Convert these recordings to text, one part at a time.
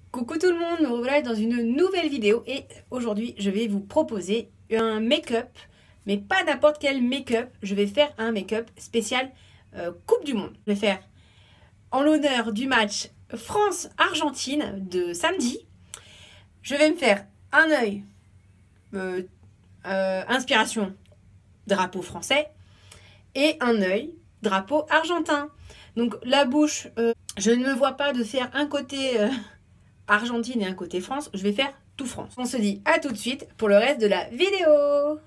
Coucou tout le monde, nous revoilà dans une nouvelle vidéo et aujourd'hui je vais vous proposer un make-up, mais pas n'importe quel make-up. Je vais faire un make-up spécial Coupe du Monde. Je vais faire en l'honneur du match France-Argentine de samedi. Je vais me faire un œil inspiration drapeau français et un œil drapeau argentin. Donc la bouche, je ne me vois pas de faire un côté Argentine et un côté France, je vais faire tout France. On se dit à tout de suite pour le reste de la vidéo.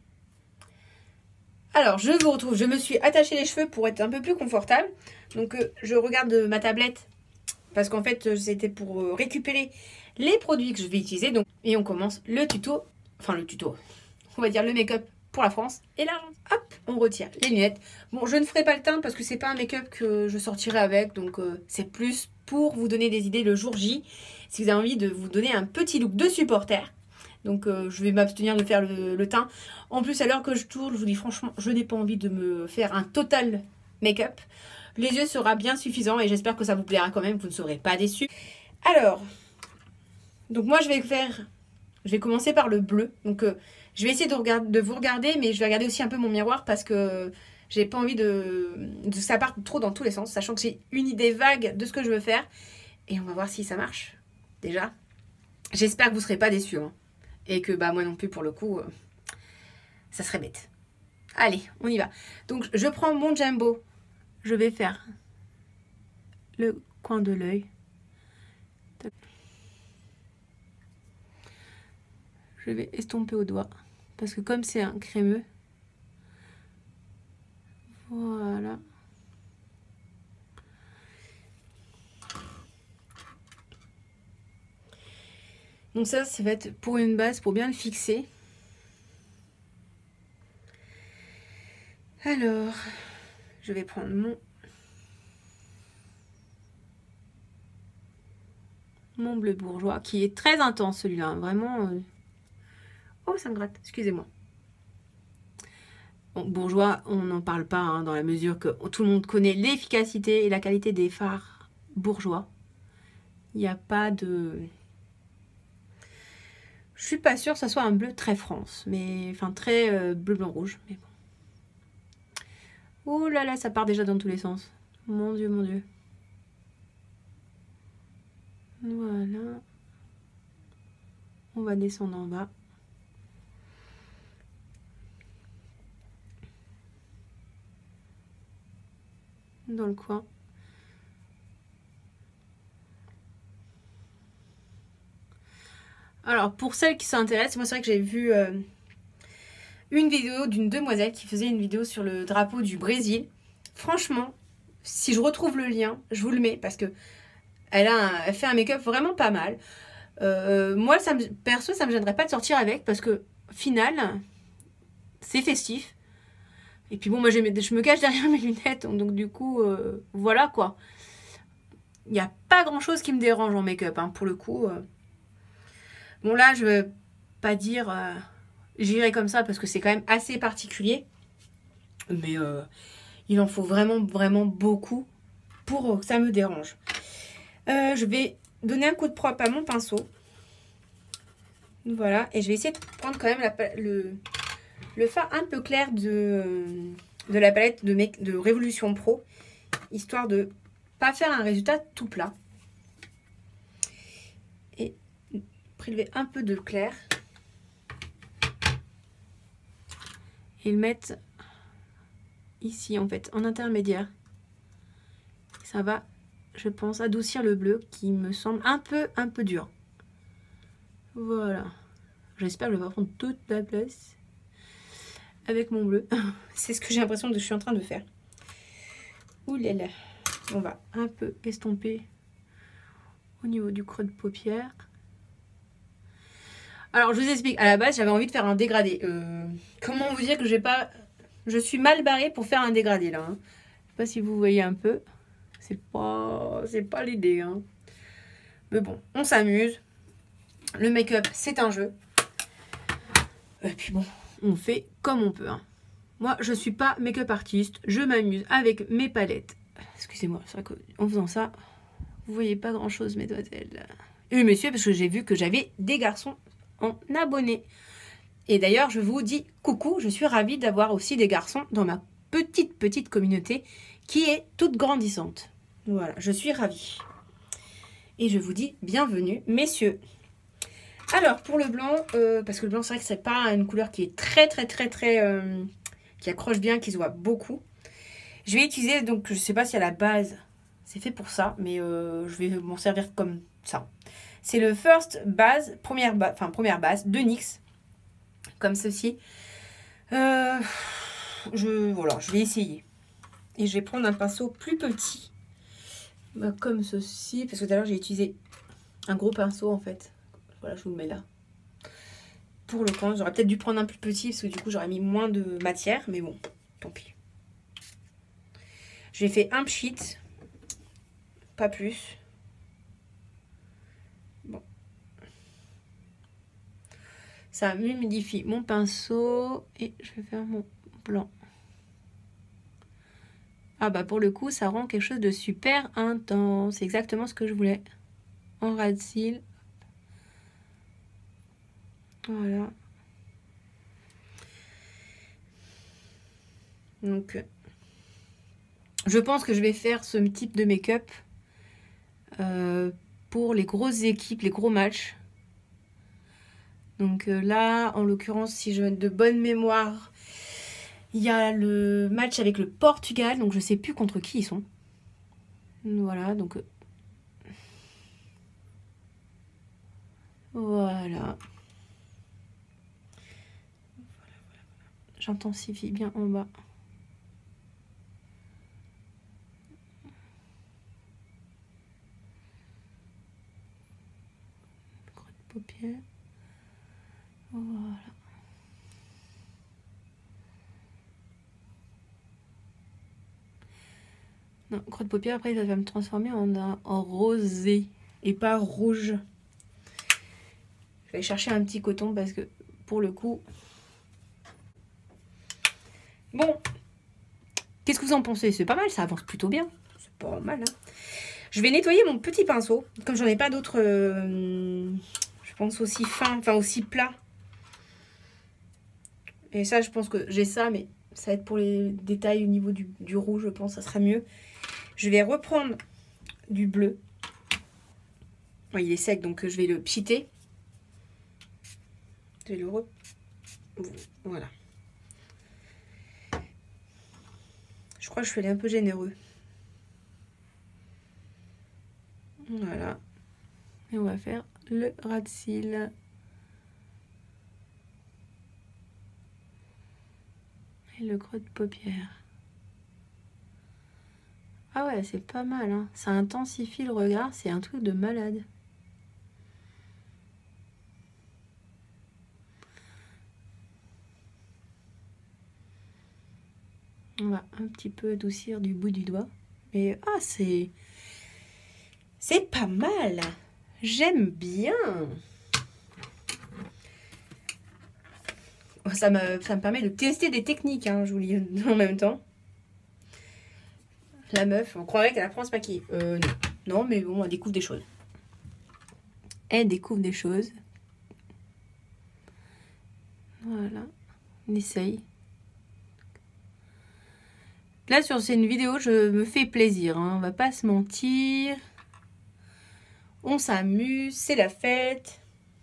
Alors, je vous retrouve, je me suis attaché les cheveux pour être un peu plus confortable. Donc, je regarde ma tablette parce qu'en fait, c'était pour récupérer les produits que je vais utiliser. Donc, et on commence le tuto, on va dire le make-up pour la France et l'Argentine. Hop, on retire les lunettes. Bon, je ne ferai pas le teint parce que c'est pas un make-up que je sortirai avec. Donc, c'est plus pour vous donner des idées le jour J. Si vous avez envie de vous donner un petit look de supporter. Donc, je vais m'abstenir de faire le teint. En plus, à l'heure que je tourne, je vous dis franchement, je n'ai pas envie de me faire un total make-up. Les yeux sera bien suffisant et j'espère que ça vous plaira quand même. Vous ne serez pas déçus. Alors, donc moi, je vais commencer par le bleu. Donc, je vais essayer de vous regarder, mais je vais regarder aussi un peu mon miroir parce que j'ai pas envie de ça parte trop dans tous les sens, sachant que j'ai une idée vague de ce que je veux faire. Et on va voir si ça marche. Déjà, j'espère que vous ne serez pas déçus. Hein. Et que bah moi non plus, pour le coup, ça serait bête. Allez, on y va. Donc, je prends mon Jumbo. Je vais faire le coin de l'œil. Je vais estomper au doigt. Parce que comme c'est un crémeux, voilà. Donc ça va être pour une base, pour bien le fixer. Alors, je vais prendre mon bleu bourgeois, qui est très intense celui-là, hein, vraiment. Oh, ça me gratte, excusez-moi. Bon, bourgeois, on n'en parle pas, hein, dans la mesure que tout le monde connaît l'efficacité et la qualité des fards bourgeois. Il n'y a pas de... Je suis pas sûre que ce soit un bleu très France, mais enfin très bleu, blanc, rouge. Mais bon. Oh là là, ça part déjà dans tous les sens. Mon Dieu, mon Dieu. Voilà. On va descendre en bas. Dans le coin. Alors, pour celles qui s'intéressent, moi c'est vrai que j'ai vu une vidéo d'une demoiselle qui faisait une vidéo sur le drapeau du Brésil. Franchement, si je retrouve le lien, je vous le mets parce que elle fait un make-up vraiment pas mal. Moi, perso, ça me gênerait pas de sortir avec parce que, final, c'est festif. Et puis bon, moi, je me cache derrière mes lunettes, donc du coup, voilà quoi. Il n'y a pas grand-chose qui me dérange en make-up, hein, pour le coup. Bon, là, je veux pas dire j'irai comme ça parce que c'est quand même assez particulier. Mais il en faut vraiment, vraiment beaucoup pour que ça me dérange. Je vais donner un coup de propre à mon pinceau. Voilà. Et je vais essayer de prendre quand même le fard un peu clair de la palette de Révolution Pro. Histoire de pas faire un résultat tout plat. Et prélever un peu de clair. Et le mettre ici en fait, en intermédiaire. Ça va, je pense, adoucir le bleu qui me semble un peu dur. Voilà. J'espère que je vais pas prendre toute la place avec mon bleu. C'est ce que j'ai l'impression que je suis en train de faire. Ouh là là. On va un peu estomper au niveau du creux de paupière. Alors, je vous explique. À la base, j'avais envie de faire un dégradé. Comment vous dire que je suis mal barrée pour faire un dégradé, là. Hein. Je sais pas si vous voyez un peu. C'est pas l'idée. Hein. Mais bon, on s'amuse. Le make-up, c'est un jeu. Et puis bon, on fait comme on peut. Hein. Moi, je suis pas make-up artiste. Je m'amuse avec mes palettes. Excusez-moi, c'est vrai qu'en faisant ça, Vous voyez pas grand chose, mesdemoiselles. Et messieurs, parce que j'ai vu que j'avais des garçons en abonnés. Et d'ailleurs, je vous dis coucou, je suis ravie d'avoir aussi des garçons dans ma petite communauté qui est toute grandissante. Voilà, je suis ravie. Et je vous dis bienvenue, messieurs. Alors, pour le blanc, parce que le blanc, c'est vrai que c'est pas une couleur qui est très, qui accroche bien, qui se voit beaucoup. Je vais utiliser, donc, je sais pas si à la base, c'est fait pour ça, mais je vais m'en servir comme ça. C'est le First Base, première base de NYX, comme ceci. Voilà, je vais essayer. Et je vais prendre un pinceau plus petit, comme ceci, parce que tout à l'heure, j'ai utilisé un gros pinceau, en fait. Voilà, je vous le mets là. Pour le coin, j'aurais peut-être dû prendre un plus petit, parce que du coup, j'aurais mis moins de matière, mais bon, tant pis. J'ai fait un pchit, pas plus. Bon. Ça humidifie mon pinceau et je vais faire mon blanc. Ah bah pour le coup, ça rend quelque chose de super intense. C'est exactement ce que je voulais. En ras de cils. Voilà. Donc, je pense que je vais faire ce type de make-up pour les grosses équipes, les gros matchs. Donc là, en l'occurrence, si j'ai de bonne mémoire, il y a le match avec le Portugal. Donc je sais plus contre qui ils sont. Voilà, donc voilà. J'intensifie bien en bas. Creux de paupière. Voilà. Non, creux de paupière, après, ça va me transformer en rosé et pas rouge. Je vais chercher un petit coton parce que, pour le coup... Bon, qu'est-ce que vous en pensez? C'est pas mal, ça avance plutôt bien. C'est pas mal, hein. Je vais nettoyer mon petit pinceau. Comme j'en ai pas d'autres, je pense aussi fin, enfin aussi plat. Et ça, je pense que j'ai ça, mais ça va être pour les détails au niveau du rouge, je pense, ça sera mieux. Je vais reprendre du bleu. Bon, il est sec, donc je vais le pchiter. Je vais le Voilà. Je crois que je suis allée un peu généreux. Voilà. Et on va faire le ras de cils. Et le creux de paupière. Ah ouais, c'est pas mal, hein. Ça intensifie le regard, c'est un truc de malade. On va un petit peu adoucir du bout du doigt. Mais ah, c'est pas mal. J'aime bien. Ça me permet de tester des techniques, hein, je vous lis en même temps. La meuf, on croirait qu'elle apprend à se maquiller. Non. Non, mais bon, elle découvre des choses. Elle découvre des choses. Voilà. On essaye. Là, sur cette vidéo, je me fais plaisir, hein. On va pas se mentir. On s'amuse, c'est la fête.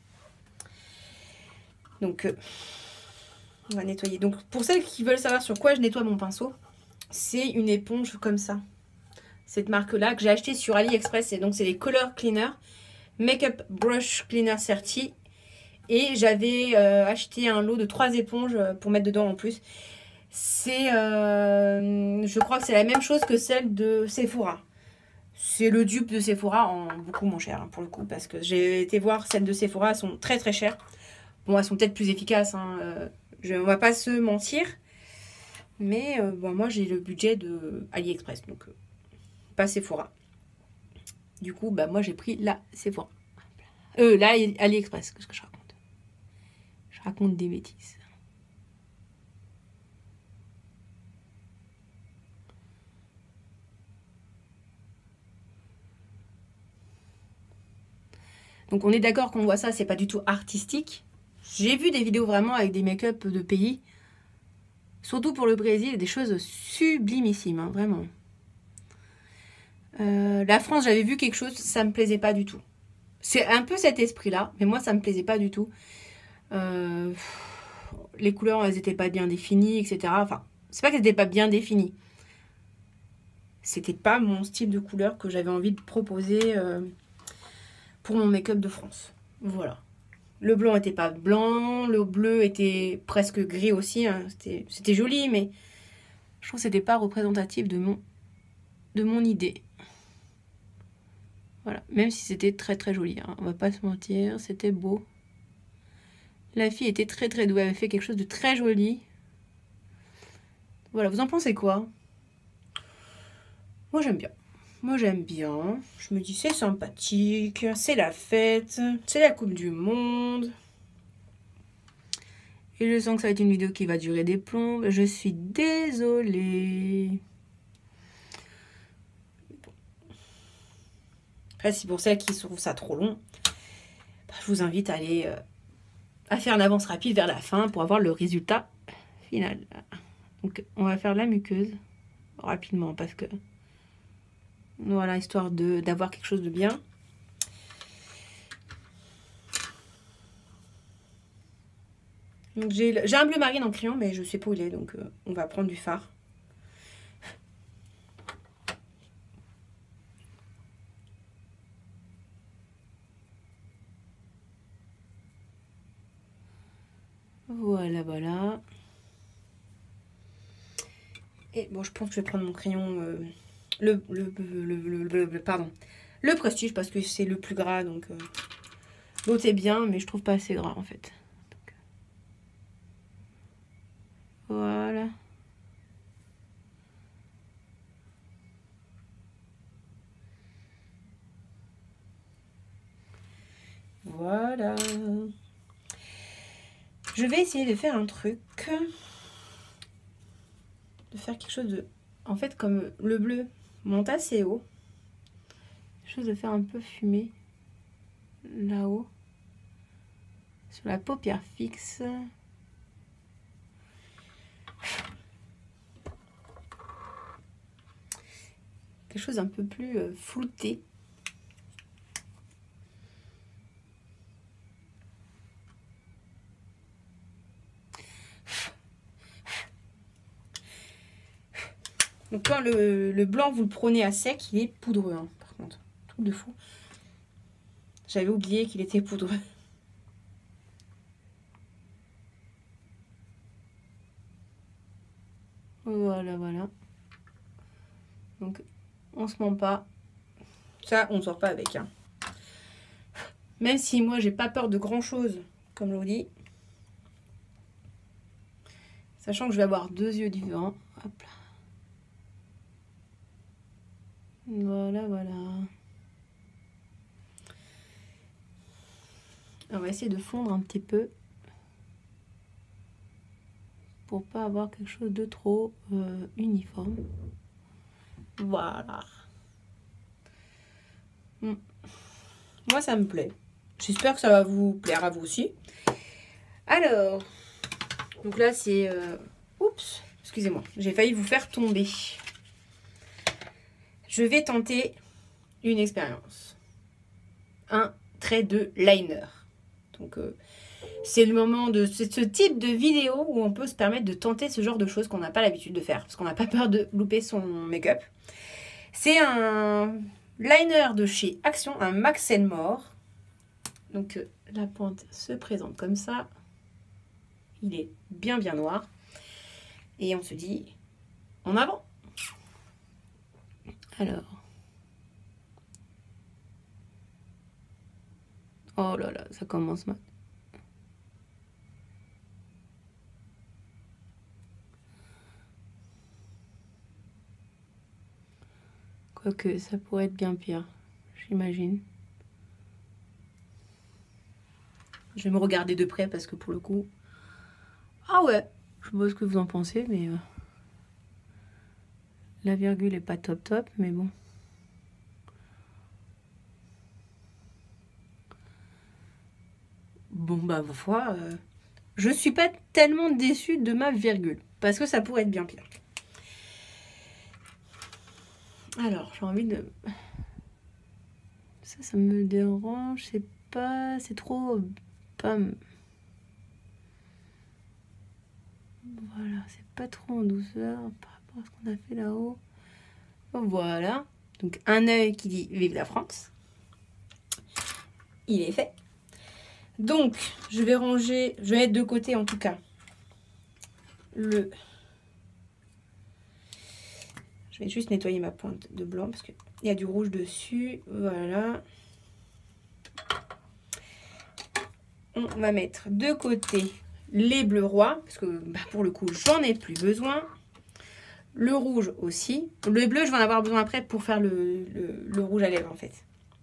Donc, on va nettoyer. Donc, pour celles qui veulent savoir sur quoi je nettoie mon pinceau, c'est une éponge comme ça. Cette marque-là que j'ai acheté sur AliExpress. Et donc, c'est les Color Cleaner. Makeup Brush Cleaner Certi. Et j'avais acheté un lot de 3 éponges pour mettre dedans en plus. C'est, je crois que c'est la même chose que celle de Sephora. C'est le dupe de Sephora en beaucoup moins cher, hein, pour le coup. Parce que j'ai été voir celles de Sephora, elles sont très chères. Bon, elles sont peut-être plus efficaces, hein, on va pas se mentir. Mais bon, moi, j'ai le budget de AliExpress, donc pas Sephora. Du coup, bah, moi, j'ai pris la Sephora. Là, AliExpress, qu'est-ce que je raconte? Je raconte des bêtises. Donc on est d'accord qu'on voit ça, c'est pas du tout artistique. J'ai vu des vidéos vraiment avec des make-up de pays, surtout pour le Brésil, des choses sublimissimes, hein, vraiment. La France, j'avais vu quelque chose, ça me plaisait pas du tout. C'est un peu cet esprit-là, mais moi ça me plaisait pas du tout. Les couleurs, elles étaient pas bien définies, etc. Enfin, c'est pas qu'elles étaient pas bien définies. C'était pas mon style de couleur que j'avais envie de proposer pour mon make-up de France. Voilà. Le blanc était pas blanc, le bleu était presque gris aussi. Hein. C'était joli, mais je trouve que c'était pas représentatif de mon idée. Voilà, même si c'était très très joli, hein. On va pas se mentir, c'était beau. La fille était très très douée, elle avait fait quelque chose de très joli. Voilà, vous en pensez quoi? Moi j'aime bien. Moi j'aime bien. Je me dis c'est sympathique, c'est la fête, c'est la Coupe du Monde. Et je sens que ça va être une vidéo qui va durer des plombs. Je suis désolée. Après, si pour celles qui trouvent ça trop long, je vous invite à aller à faire une avance rapide vers la fin pour avoir le résultat final. Donc, on va faire la muqueuse rapidement parce que voilà, histoire d'avoir quelque chose de bien. Donc, j'ai un bleu marine en crayon, mais je sais pas où il est, donc on va prendre du fard. Voilà, voilà. Et bon, je pense que je vais prendre mon crayon, pardon, le Prestige parce que c'est le plus gras, donc l'autre est bien, mais je trouve pas assez gras en fait. Donc, voilà. Voilà. Je vais essayer de faire un truc. De faire quelque chose de... En fait, comme le bleu monte assez haut. Quelque chose de faire un peu fumé. Là-haut. Sur la paupière fixe. Quelque chose un peu plus flouté. Donc quand le blanc, vous le prenez à sec, il est poudreux, hein, par contre. Truc de fou. J'avais oublié qu'il était poudreux. Voilà, voilà. Donc, on se ment pas. Ça, on ne sort pas avec. Hein. Même si moi, j'ai pas peur de grand-chose, comme je vous dis. Sachant que je vais avoir 2 yeux différents. Hop là. Voilà, voilà. On va essayer de fondre un petit peu. Pour pas avoir quelque chose de trop uniforme. Voilà. Moi, ça me plaît. J'espère que ça va vous plaire à vous aussi. Alors, donc là, c'est... oups, excusez-moi, j'ai failli vous faire tomber. Je vais tenter une expérience. Un trait de liner. Donc, c'est le moment de ce type de vidéo où on peut se permettre de tenter ce genre de choses qu'on n'a pas l'habitude de faire. Parce qu'on n'a pas peur de louper son make-up. C'est un liner de chez Action, un Max & More. Donc, la pointe se présente comme ça. Il est bien bien noir. Et on se dit, en avant. Alors. Oh là là, ça commence mal. Quoique, ça pourrait être bien pire, j'imagine. Je vais me regarder de près parce que pour le coup... Ah ouais, je sais pas ce que vous en pensez, mais... La virgule est pas top top, mais bon. bon, bah, ma foi, je suis pas tellement déçue de ma virgule. Parce que ça pourrait être bien pire. Alors, j'ai envie de... Ça me dérange, c'est pas... C'est trop... Pas... Voilà, c'est pas trop en douceur par rapport à ce qu'on a fait là-haut. Voilà. Donc, un œil qui dit « Vive la France ». Il est fait. Donc, je vais ranger... Je vais mettre de côté, en tout cas, le... Je vais juste nettoyer ma pointe de blanc parce qu'il y a du rouge dessus. Voilà. On va mettre de côté les bleus rois parce que bah, pour le coup, j'en ai plus besoin. Le rouge aussi. Le bleu, je vais en avoir besoin après pour faire le rouge à lèvres en fait.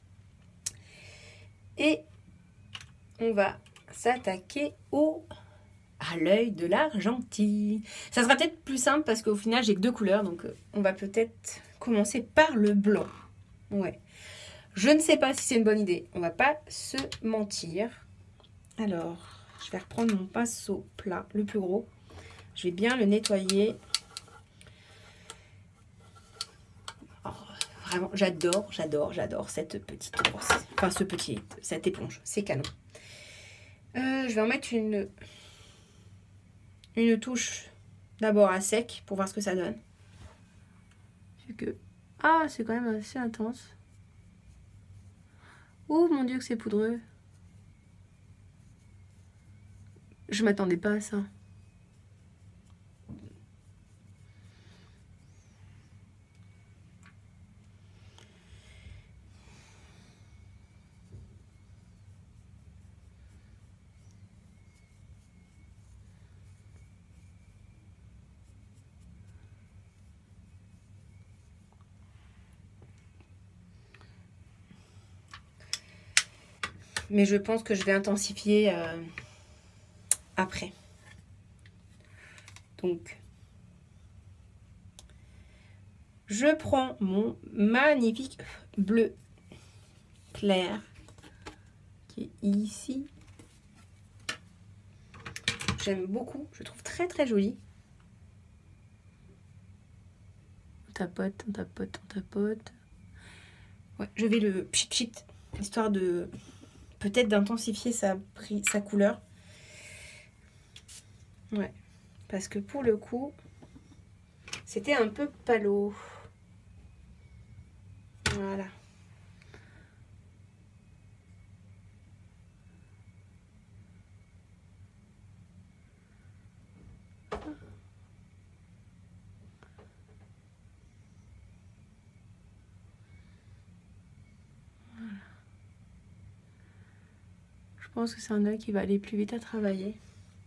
Et on va s'attaquer à l'œil de l'argentine. Ça sera peut-être plus simple parce qu'au final, j'ai que 2 couleurs. Donc, on va peut-être commencer par le blanc. Ouais. Je ne sais pas si c'est une bonne idée. On va pas se mentir. Alors, je vais reprendre mon pinceau plat, le plus gros. Je vais bien le nettoyer. Oh, vraiment, j'adore cette petite brosse. Enfin, cette éponge. C'est canon. Je vais en mettre une touche d'abord à sec pour voir ce que ça donne. Vu que... Ah, c'est quand même assez intense. Oh mon dieu que c'est poudreux. Je m'attendais pas à ça. Mais je pense que je vais intensifier après. Donc, je prends mon magnifique bleu clair qui est ici. J'aime beaucoup, je trouve très très joli. On tapote, on tapote, on tapote. Ouais, je vais le pchit, histoire de peut-être d'intensifier sa couleur. Ouais, parce que pour le coup, c'était un peu palo. Voilà. Je pense que c'est un œil qui va aller plus vite à travailler.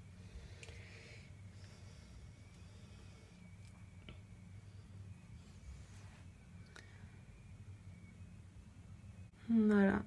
Voilà.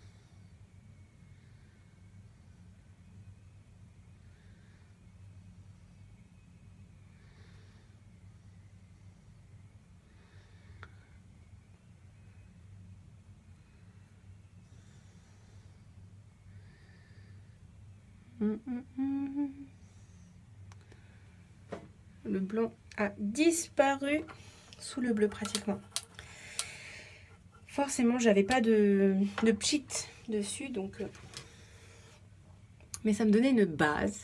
Le blanc a disparu sous le bleu pratiquement. Forcément, j'avais pas de pchit dessus, donc... Mais ça me donnait une base.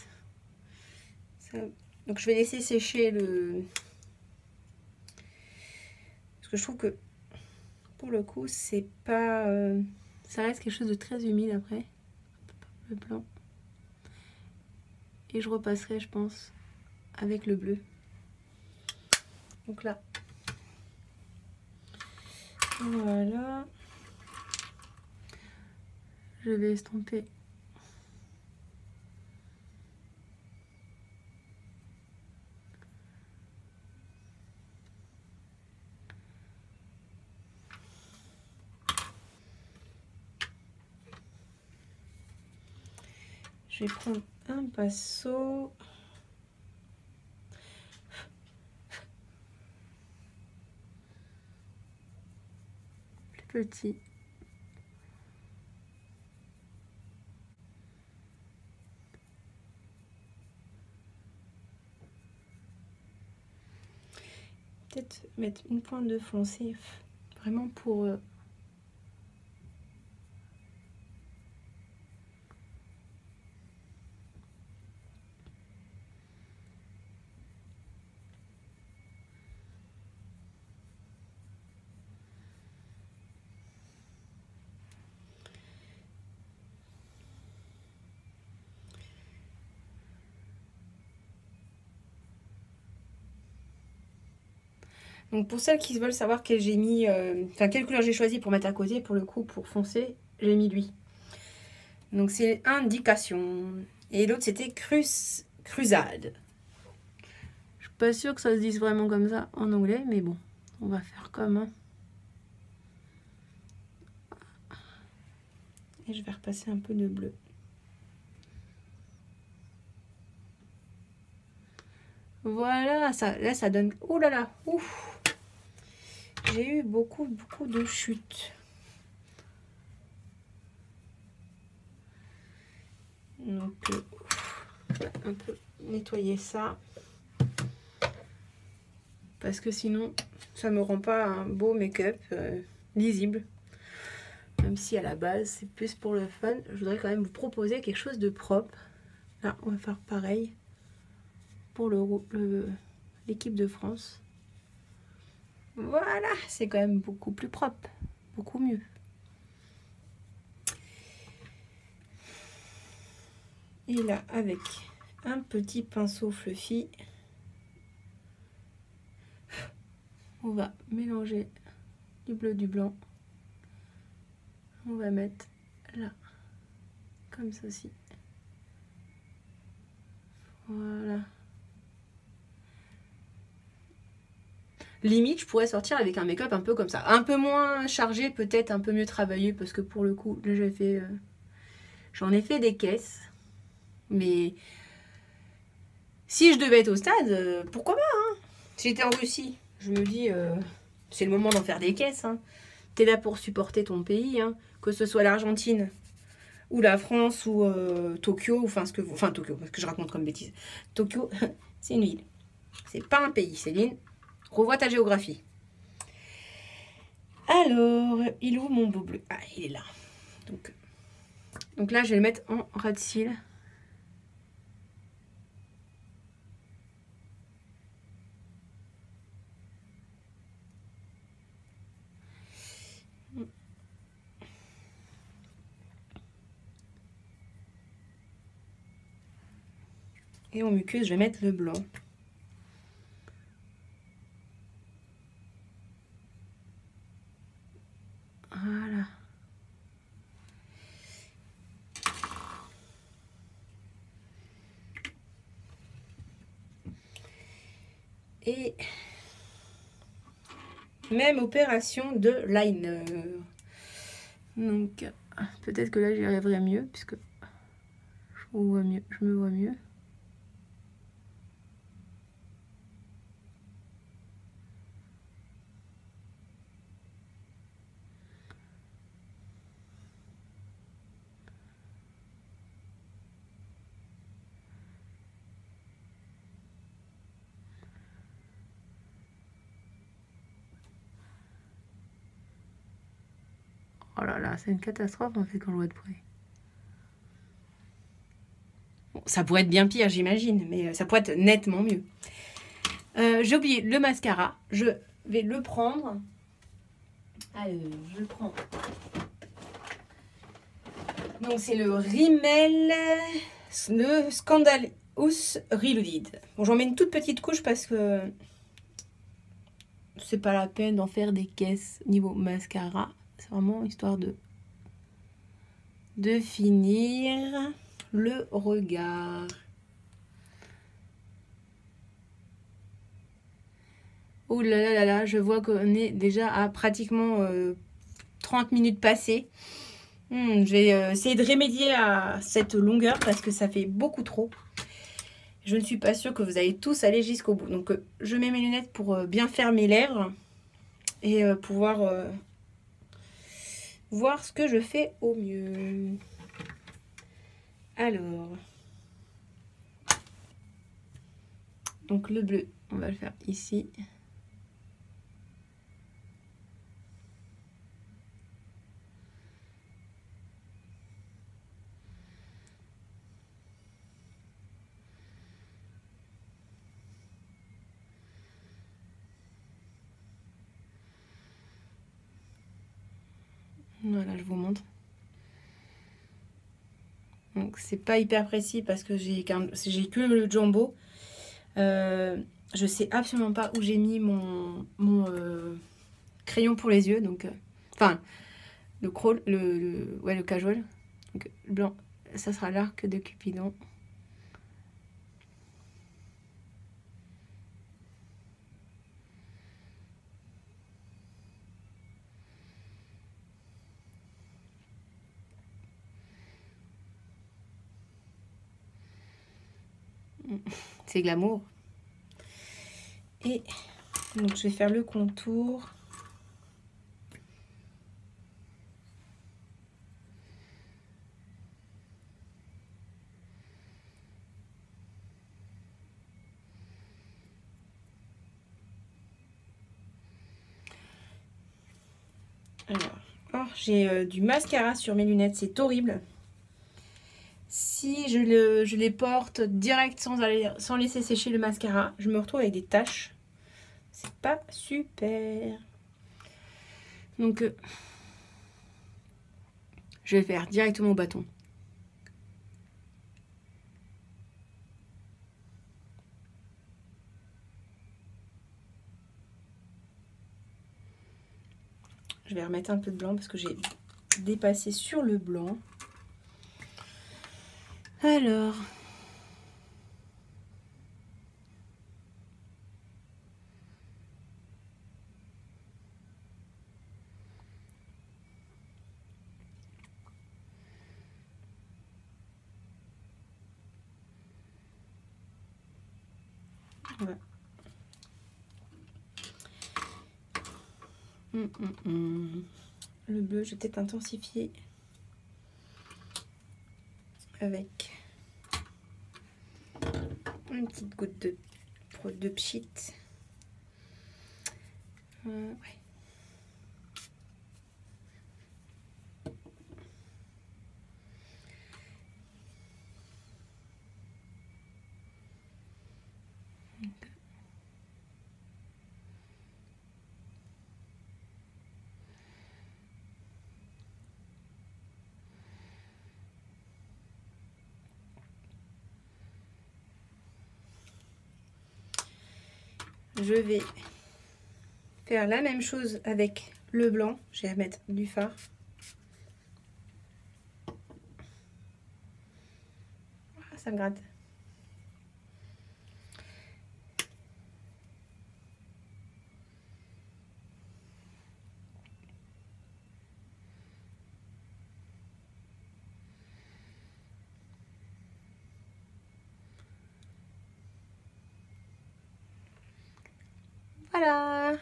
Donc je vais laisser sécher le... Parce que je trouve que, pour le coup, c'est pas... Ça reste quelque chose de très humide après. Le blanc. Et je repasserai, je pense, avec le bleu. Donc là. Voilà. Je vais estomper. Je vais prendre un pinceau. Plus petit. peut-être mettre une pointe de foncé, vraiment pour... Donc pour celles qui veulent savoir quelle j'ai mis, quelle couleur j'ai choisi pour mettre à côté, pour le coup, pour foncer, j'ai mis lui. Donc c'est indication. Et l'autre c'était crusade. Je suis pas sûre que ça se dise vraiment comme ça en anglais, mais bon, on va faire comme. Hein. Et je vais repasser un peu de bleu. Voilà, ça, là ça donne... Oh là là, ouf. J'ai eu beaucoup de chutes. Donc, un peu nettoyer ça. Parce que sinon, ça me rend pas un beau make-up lisible. Même si à la base, c'est plus pour le fun. Je voudrais quand même vous proposer quelque chose de propre. Là, on va faire pareil pour l'équipe de France. Voilà, c'est quand même beaucoup plus propre, beaucoup mieux. Et là, avec un petit pinceau fluffy, on va mélanger du bleu, du blanc. On va mettre là, comme ceci. Voilà. Limite, je pourrais sortir avec un make-up un peu comme ça. Un peu moins chargé, peut-être un peu mieux travaillé, parce que pour le coup, là, j'en ai fait des caisses. Mais si je devais être au stade, pourquoi pas hein. Si j'étais en Russie, je me dis, c'est le moment d'en faire des caisses. Hein. T'es là pour supporter ton pays, hein, que ce soit l'Argentine, ou la France, ou Tokyo, enfin Tokyo, parce que je raconte comme bêtise. Tokyo, c'est une ville. C'est pas un pays, Céline. Revois ta géographie. Alors, il est où mon beau bleu? Ah, il est là. Donc là, je vais le mettre en ras de cils. Et en muqueuse, je vais mettre le blanc. Voilà. Et même opération de liner. Donc, peut-être que là, j'y arriverai mieux, puisque je me vois mieux. Oh là là, c'est une catastrophe en fait quand je vois de près. Bon, ça pourrait être bien pire, j'imagine, mais ça pourrait être nettement mieux. J'ai oublié le mascara. Je vais le prendre. Alors, je le prends. Donc, c'est le Rimmel, le Scandalous Reloaded. Bon, j'en mets une toute petite couche parce que c'est pas la peine d'en faire des caisses niveau mascara. C'est vraiment histoire de finir le regard. Oh là là là là, je vois qu'on est déjà à pratiquement 30 minutes passées. Je vais essayer de remédier à cette longueur parce que ça fait beaucoup trop. Je ne suis pas sûre que vous allez tous aller jusqu'au bout. Donc je mets mes lunettes pour bien faire mes lèvres et pouvoir voir ce que je fais au mieux. Alors, donc le bleu, on va le faire ici. Voilà, je vous montre. Donc c'est pas hyper précis parce que j'ai que le jumbo. Je sais absolument pas où j'ai mis mon crayon pour les yeux. Donc, enfin, le crawl, ouais, le casual. Donc, blanc, ça sera l'arc de Cupidon. C'est glamour. Et donc je vais faire le contour. Alors, j'ai du mascara sur mes lunettes, c'est horrible. Si je les porte direct sans laisser sécher le mascara, je me retrouve avec des taches. C'est pas super. Donc, je vais faire directement au bâton. Je vais remettre un peu de blanc parce que j'ai dépassé sur le blanc. Alors... Voilà. Le bleu, je vais peut-être intensifier avec une petite goutte de pchit. Ouais. Je vais faire la même chose avec le blanc. Je vais mettre du fard. Ah, ça me gratte. Voilà.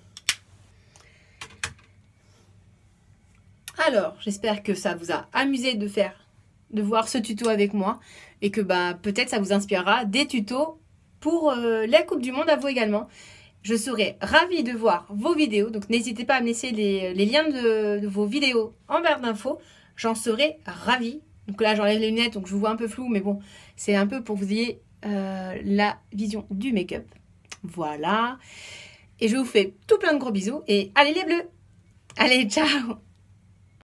Alors, j'espère que ça vous a amusé de voir ce tuto avec moi et que peut-être ça vous inspirera des tutos pour la Coupe du Monde à vous également. Je serai ravie de voir vos vidéos, donc n'hésitez pas à me laisser les liens de vos vidéos en barre d'infos. J'en serai ravie. Donc là, j'enlève les lunettes, donc je vous vois un peu flou, mais bon, c'est un peu pour que vous ayez la vision du make-up. Voilà. Et je vous fais tout plein de gros bisous et allez les bleus! Allez, ciao!